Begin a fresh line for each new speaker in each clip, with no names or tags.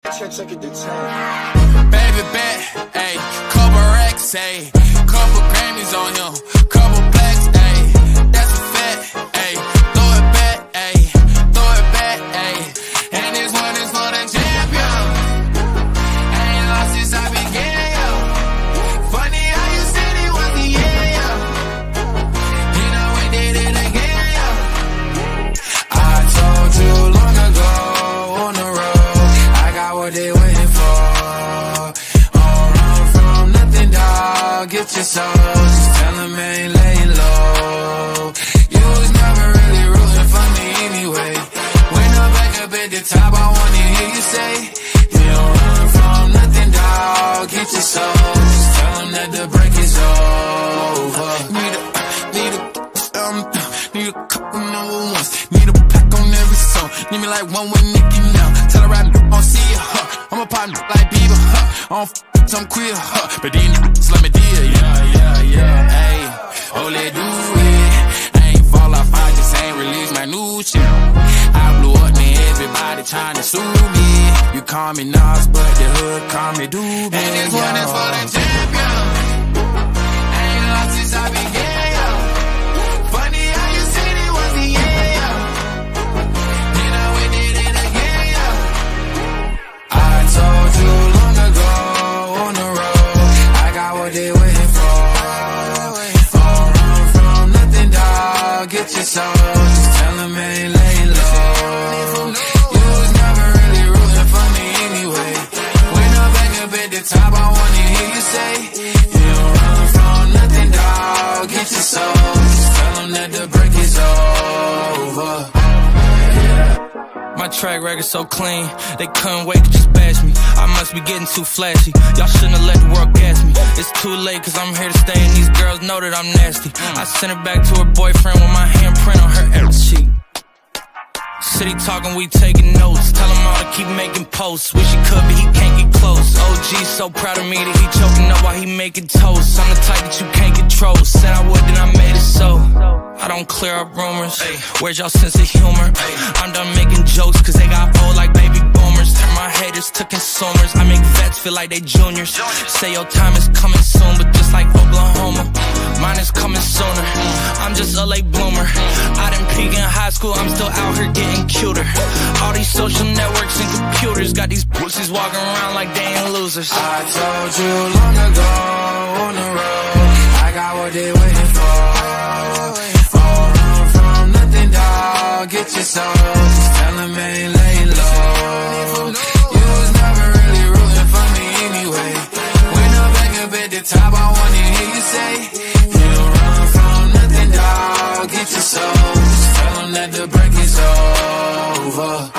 Check it to 10.
Baby bet, ayy, couple racks, ayy, couple Grammys on him, couple blacks, ayy, that's a fact, ayy, throw it back, ayy, throw it back, ayy, and this one is for the champion. I ain't lost since I began, yo. Funny how you said it was the end, yo. You know we did it again, yo. I told you long ago on the road, I got what they waiting for. Don't run from nothing, dog. Get your soul, just tell them ain't laying low. You was never really rooting for me anyway. When I'm back up at the top, I wanna hear you say, you don't run from nothing, dog. Get your soul, just tell them that the break is over. Need a couple number ones. Need a pack on every song. Need me like one with Nicki now. Tell her I don't see it, huh. I'm a partner like Bieber, huh. I don't f I'm queer, huh. But these niggas let me deal, yeah. Hey, oh, let's do it. I ain't fall off, I just ain't release my new shit. I blew up, man, everybody trying to sue me. You call me Nas, but the hood call me Doobie. And this one is for the champion. I ain't lost since I began, yo. Funny how you said it was the end, yo. You know we did it again, yo. I told you long ago on the road, I got what they waiting for. Don't run from nothing, dog. Get your soul, just tell them ain't laying low. You was never really rooting for me anyway. When I'm back up at the top, I wanna hear you say, you don't run from nothing, dog. Get your soul, just tell them that the break is over.
My track record so clean, they couldn't wait to just bash me. I must be getting too flashy, y'all shouldn't have let the world gas me. It's too late cause I'm here to stay and these girls know that I'm nasty. I sent her back to her boyfriend with my handprint on her ass cheek. City talking, we taking notes. Tell him all to keep making posts. Wish he could, but he can't get close. OG so proud of me that he choking up while he making toast. I'm the type that you can't control. Said I would, then I made it so. I don't clear up rumors. Where's y'all sense of humor? I'm done making jokes cause they got old like baby boomers. Turn my haters to consumers. I make vets feel like they juniors. Say your time is coming soon, but just like Oklahoma, mine is coming sooner. I'm just a late bloomer. I didn't peak in high school, I'm still out here getting cuter. All these social networks and computers got these pussies walking around like they ain't losers.
I told you long ago on the road, I got what they waiting for. Don't run from nothing, dog. Get your soul, just tell them ain't laying low. You was never really rooting for me anyway. When I'm back up at the top, I wanna hear you say, you don't run from nothing, dog. Get your soul, just tell them that the break is over.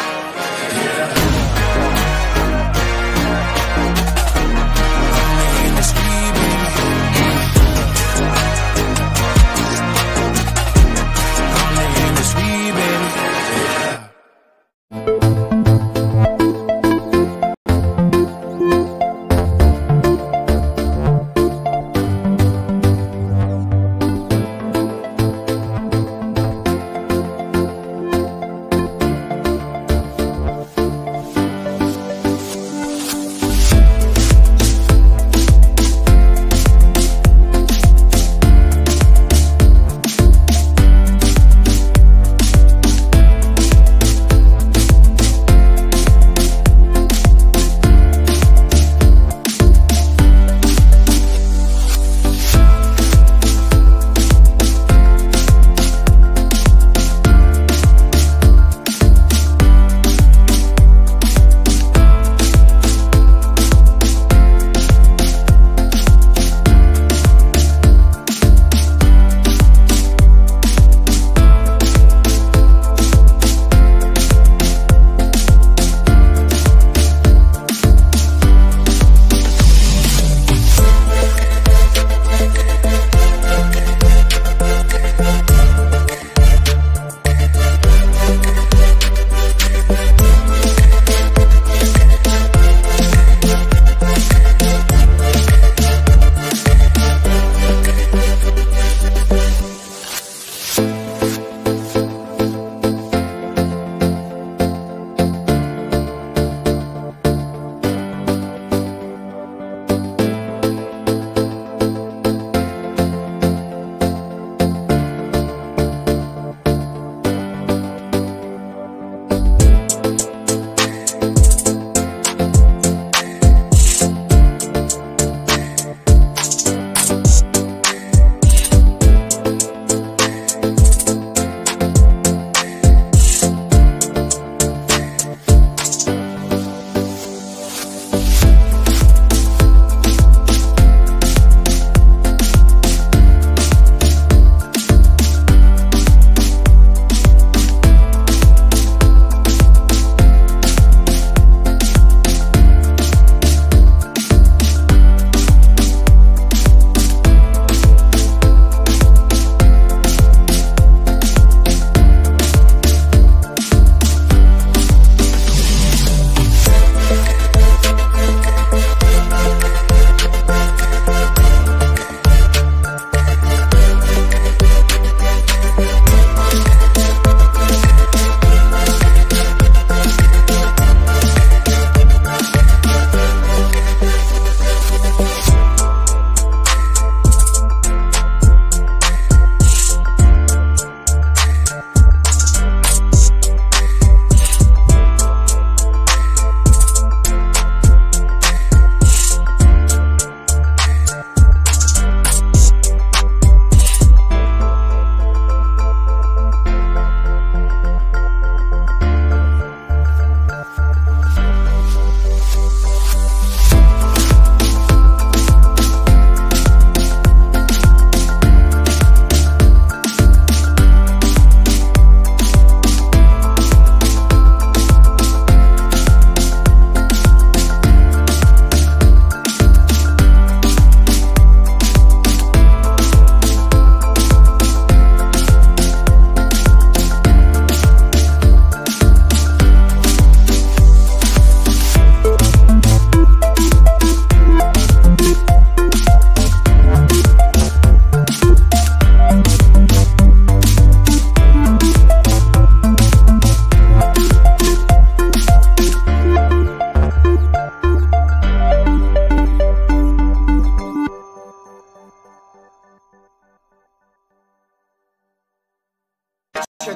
Baby.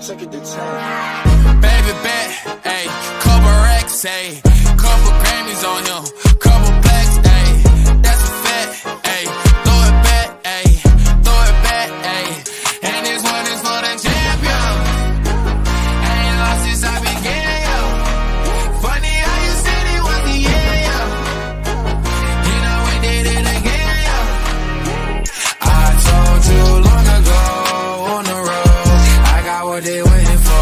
Take it to town.
Baby bet, ayy, couple racks, ayy, couple Grammys on him, couple blacks, ayy, that's a fact, ayy, throw it back, ayy, throw it back, ayy, and this one is for the champion. I ain't lost since I began, yo. Funny how you said it was the year, yo. You know we did it again, yo. I told you long ago on the road, I got what they waiting for.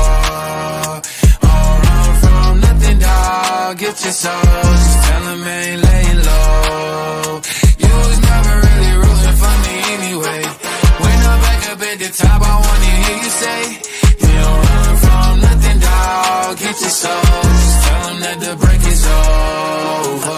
Get your soul, just tell him I ain't laying low. You was never really rooting for me anyway. When I'm back up at the top, I wanna hear you say, you don't run from nothing, dawg. Get your soul, just tell him that the break is over.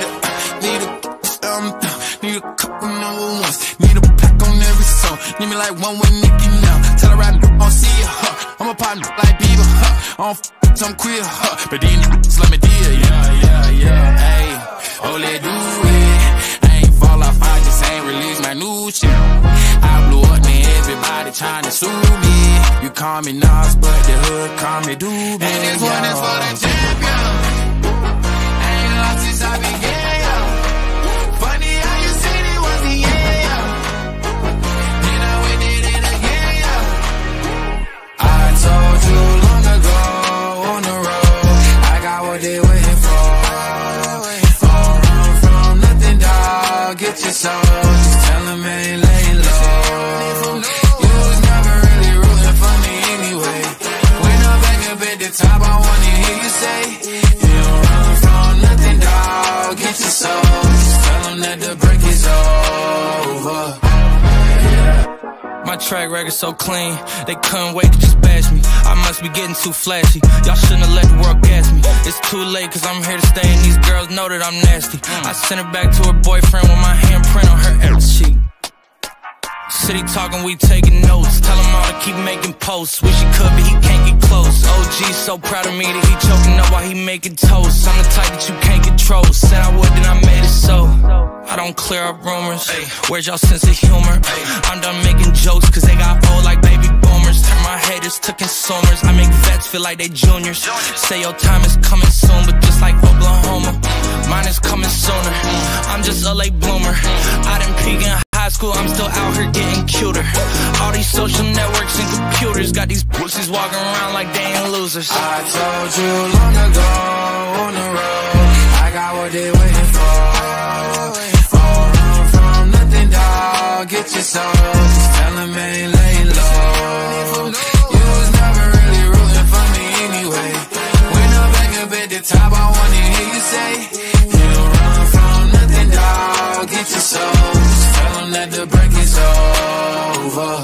Need a couple number ones. Need a pack on every song. Need me like one with Nicki now. Tell her I don't see ya, huh. I'm a partner like Bieber, huh. I don't I'm queer, huh. But these niggas let me deal, yeah, ayy. Oh, let's do it. I ain't fall off, I just ain't release my new shit. I blew up, man, everybody trying to sue me. You call me Nas, but the hood call me Doobie. And this one is for the champion. I ain't lost since I began, yo. Funny how you said it was the year, yo. You know we did it again, yo. I told you long ago on the road, I got what they waiting for. Don't run from nothing, dawg. Get your soul, just tell them I ain't laying low. You was never really rooting for me anyway. When I'm back up at the top, I wanna hear you say, you don't run from nothing, dawg. Get your soul, just tell them that the break is over.
My track record so clean, they couldn't wait to just bash me. I must be getting too flashy. Y'all shouldn't have let the world gas me. It's too late cause I'm here to stay and these girls know that I'm nasty. I sent her back to her boyfriend with my handprint on her ass cheek. City talking, we taking notes. Tell him all to keep making posts. Wish he could, but he can't get close. OG so proud of me that he choking up while he making toast. I'm the type that you can't control. Said I would, then I made it so. I don't clear up rumors. Where's y'all sense of humor? I'm done making jokes cause they got old like baby boomers. Turn my haters to consumers. I make vets feel like they juniors. Say your time is coming soon, but just like Oklahoma, mine is coming sooner. I'm just a late bloomer. I didn't peak in high school, I'm still out here getting cuter. All these social networks and computers got these pussies walking around like they ain't losers.
I told you long ago on the road, I got what they waiting for. Don't run from nothing, dawg. Get your soul, just tell them I ain't laying low. You was never really rooting for me anyway. When I'm back up at the top, I wanna hear you say, you don't run from nothing, dawg. Get your soul, just tell them that the break is over.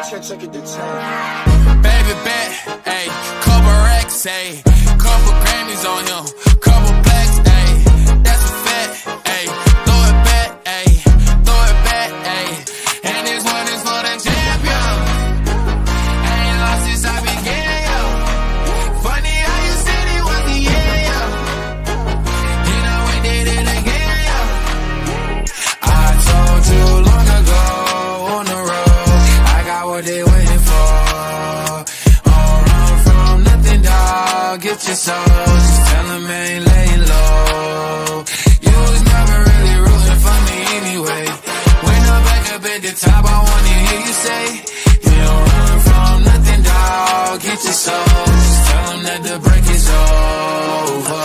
Take it to 10.
Baby bet, ayy, couple racks, ayy, couple Grammys on him, couple blacks, ayy, that's a fact, ayy, throw it back, ayy, throw it back, ayy, and this one is for the champion. I ain't lost since I began, yo. Funny how you said it was the year, yo. You know we did it again, yo. I told you long ago on the road, I got what they waiting for. Get your soul, just tell him I ain't laying low. You was never really rooting for me anyway. When I'm back up at the top, I wanna hear you say, you don't run from nothing, dawg. Get your soul, just tell him that the break is over.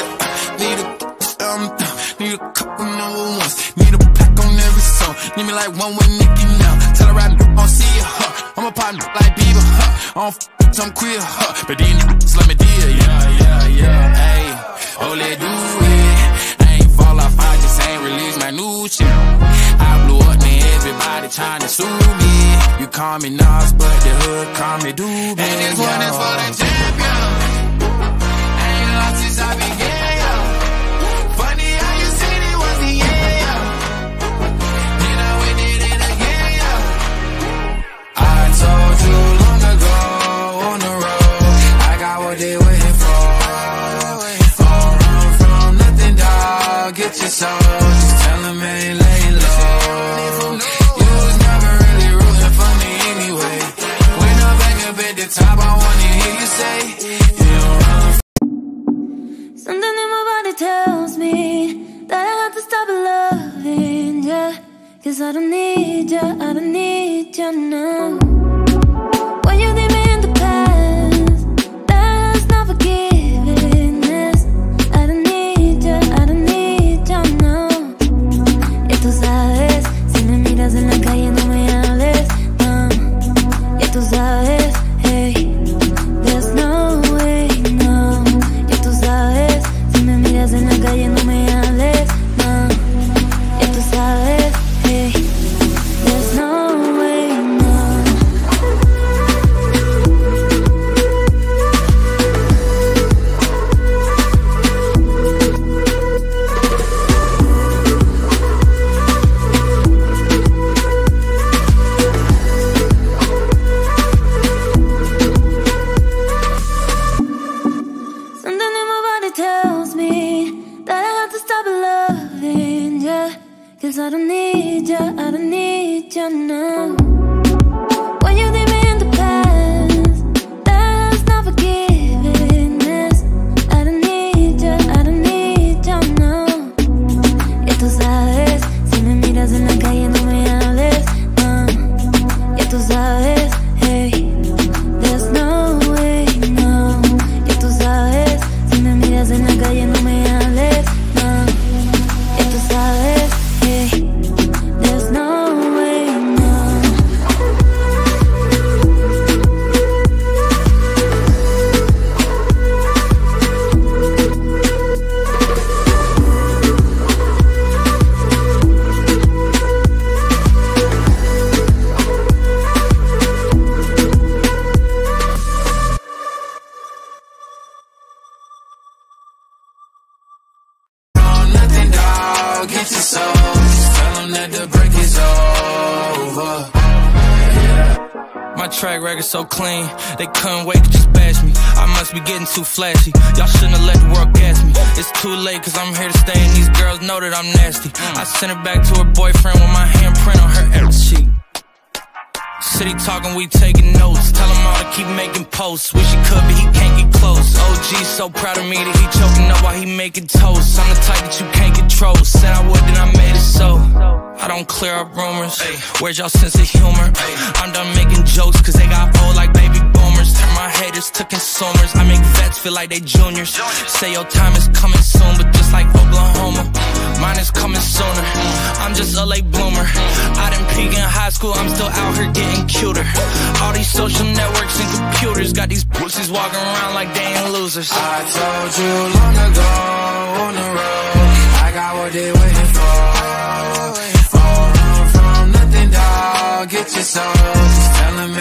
Need a couple number ones. Need a pack on every song. Need me like one with Nicki now. Tell her I don't see ya, huh. I'm a partner like Bieber, huh. I don't I'm queer, huh. But these niggas let me deal, yeah, ayy. Oh, let's do it. I ain't fall off, I just ain't release my new shit. I blew up, man, everybody trying to sue me. You call me Nas, but the hood call me Doobie. And this one is for the champion. I ain't lost since I began, yo. Funny how you said it was the year, yo. You know we did it again, yo. I told you long ago on the road, I got what they waiting for. Don't run from nothing, dawg. Get your soul, just tell them I ain't laying low. You was never really rooting for me anyway. When I'm back up at the top, I wanna hear you say, you don't run.
Something in my body tells me that I have to stop loving ya, 'cause I don't need ya, I don't need ya now. When you leave me in the past, that's not forgiveness. I don't need ya, I don't need ya now. Ya tú sabes, si me miras en la calle no me hables, no. Ya tú sabes, hey, there's no way, no. Ya tú sabes, si me miras en la calle no me hables, no. Ya tú sabes, hey, there's no way, no. Something in my body tells me that I have to stop loving ya, 'cause I don't need ya, I don't need ya now. When you leave me in the past, that's not forgiveness. I don't need ya, I don't need ya now. Ya tú sabes, si me miras en la calle no me hables, no. Ya tú sabes, hey, there's no way, no. Ya tú sabes, si me miras en la calle no me hables, no. Ya tú sabes, hey, there's no way, no.
Nothing, dawg. Get your soul, just tell them that the break is over.
My track record so clean, they couldn't wait to just bash me. I must be getting too flashy. Y'all shouldn't have let the world gas me. It's too late, 'cause I'm here to stay, and these girls know that I'm nasty. I sent her back to her boyfriend with my handprint on her ass cheek. City talking, we taking notes. Tell him all to keep making posts. Wish he could, but he can't get close. OG so proud of me that he choking up while he making toast. I'm the type that you can't control. Said I would, then I made it so. I don't clear up rumors. Where's y'all sense of humor? I'm done making jokes, 'cause they got old like baby boomers. Turn my haters to consumers. I make vets feel like they juniors. Say your time is coming soon, but just like Oklahoma, mine is coming sooner. I'm just a late bloomer. I didn't peak in high school, I'm still out here getting cuter. All these social networks and computers got these pussies walking around like they ain't losers.
I told you long ago on the road, I got what they waiting for. Don't run from nothing, dawg. Get your soul, just tell them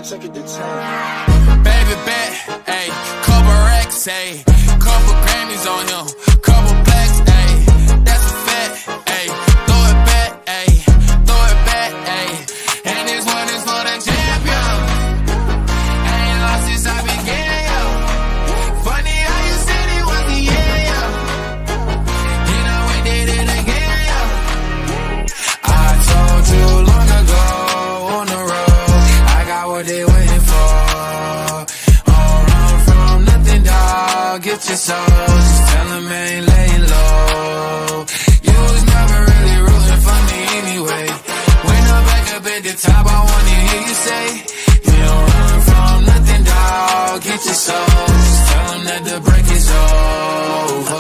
take it to 10.
Baby bet, ayy, couple racks, ayy, couple Grammys on him, couple blacks, ayy, that's a fact, ayy, throw it back, ayy, throw it back, ayy, and this one is for the champion. I ain't lost since I began, yo. Funny how you said it was the year, yo. You know we did it again, yo. I told you long ago on the road, I got what they waiting for. Don't run from nothing, dog. Get your soul. Just tell them I ain't laying low. You was never really rooting for me anyway. When I'm back up at the top, I wanna hear you say, you don't run from nothing, dog. Get your soul. Just tell them that the break is over.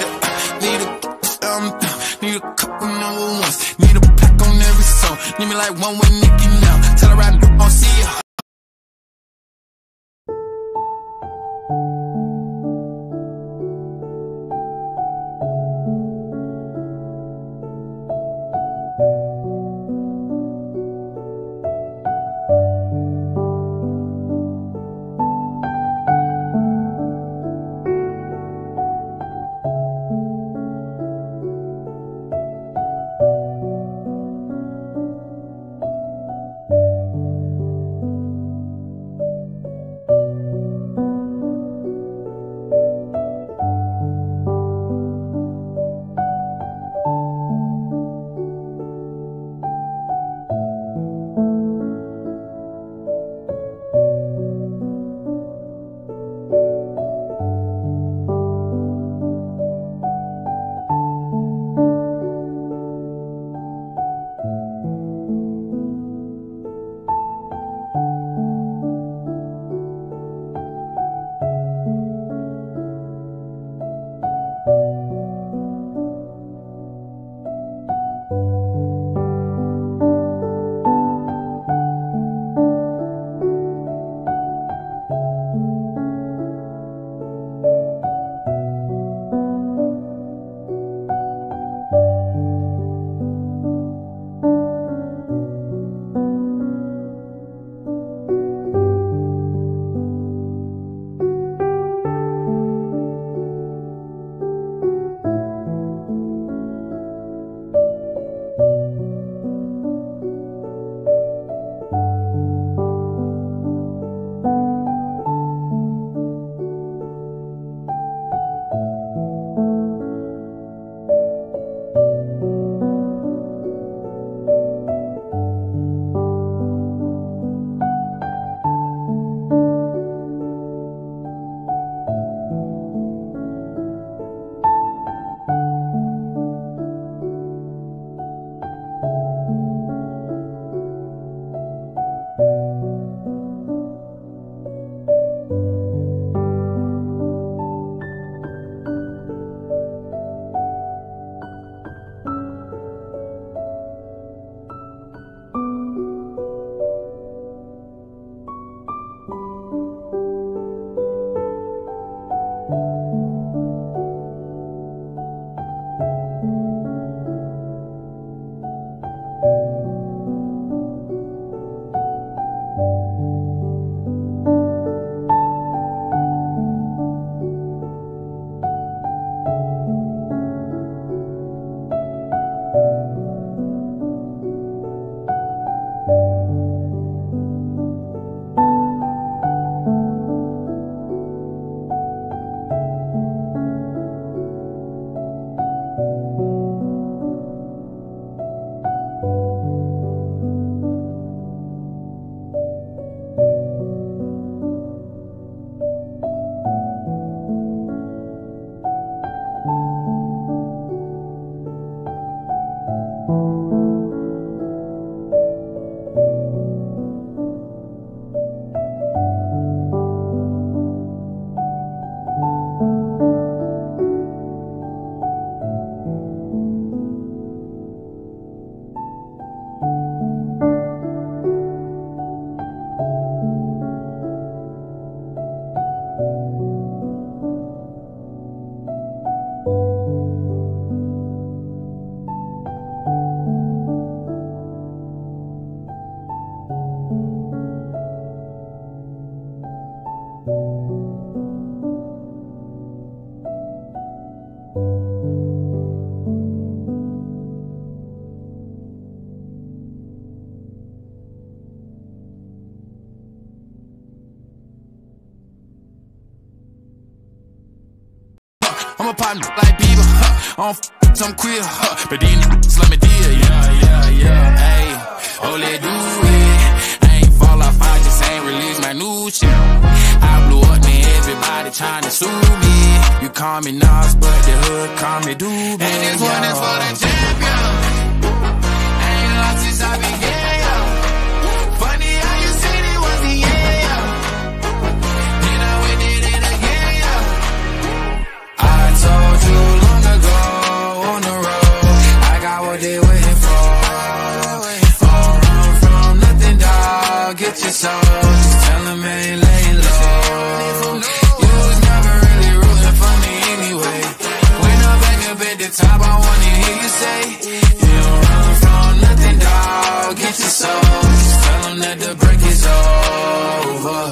Need a couple number ones. Need a pack on every song. Need me like one with Nicki now. Tell her I don't see ya. I'ma pop like Bieber, I don't f some queer, but these niggas let me deal, yeah, ayy, oh, let do it. I ain't fall off, I just ain't release my new shit. I blew up, man, everybody tryna sue me. You call me Nas, but the hood call me Doobie. And this one is for the champion. I ain't lost since I began, yo. Funny how you said it was the end, yo. Then I went did it again, yo. I told you long ago on the road, I got what they waiting for. Don't run from nothing, dog. Get your soul. Just tell them ain't laying low. You was never really rooting for me anyway. When I'm back up at the top, I wanna hear you say, you don't run from nothing, dog. Get your soul. Just tell them that the break is over.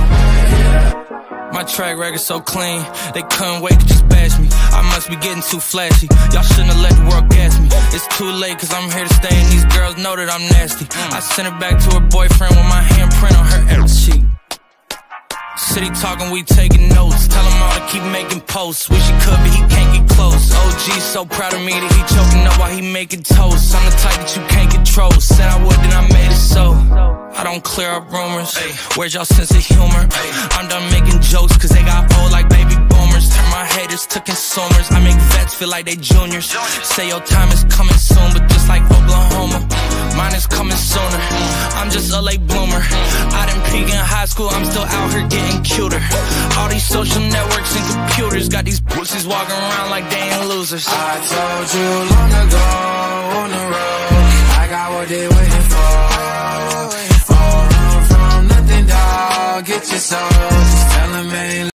My track record so clean, they couldn't wait to just bash me. I must be getting too flashy. Y'all shouldn't have let the world gas me. It's too late cause I'm here to stay and these girls know that I'm nasty. I sent her back to her boyfriend with my handprint on her ass cheek. City talking, we taking notes. Tell him all to keep making posts. Wish he could, but he can't get close. OG so proud of me that he choking up while he making toast. I'm the type that you can't control. Said I would, then I made it so. I don't clear up rumors. Where's y'all sense of humor? I'm done making jokes cause they got old like baby boomers. Turn my haters to consumers. I make vets feel like they juniors. Say your time is coming soon, but just like Oklahoma, mine is coming sooner. I'm just a late bloomer. I didn't peak in high school, I'm still out here getting cuter. All these social networks and computers got these pussies walking around like they ain't losers.
I told you long ago on the road, I got what they waiting for. Don't run from nothing, dog. Get your soul. Just tell them ain't